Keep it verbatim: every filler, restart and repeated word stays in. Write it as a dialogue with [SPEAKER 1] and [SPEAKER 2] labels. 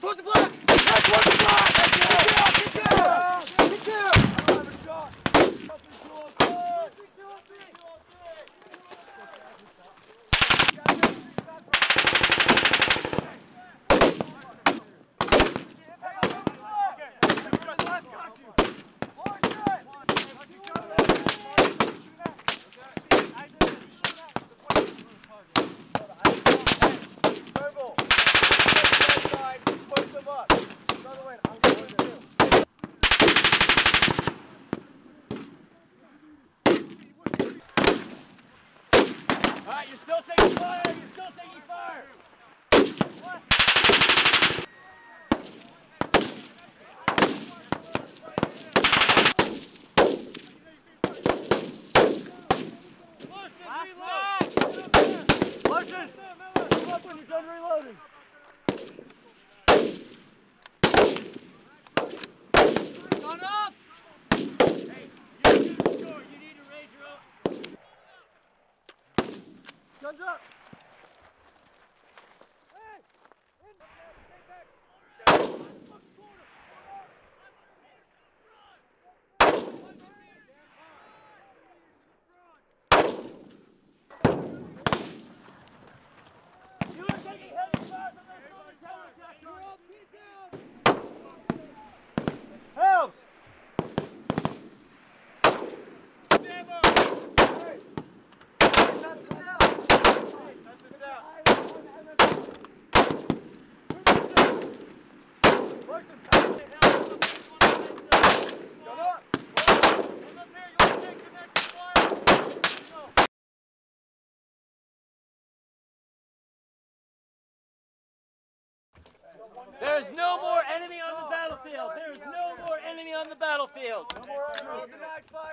[SPEAKER 1] towards the black! Head towards the black! Get down! Get down! Get down! I don't have a shot. Alright, you're still taking fire! You're still taking fire! Listen! Come up when you're done reloading! Gun up! Hey, you're shooting short. You need to raise your own. Guns up! Hey! In! Stay back! Stay. You are taking heavy fire from their soldiers. Counterattack, you're all pinned down! Helms! Ammo! Hey! Pass this down! Pass this down! Listen, pass it down! Come up! Come up here, you want to take connected fire? Go! There is no more enemy on the battlefield. There is no more enemy on the battlefield. No more enemy.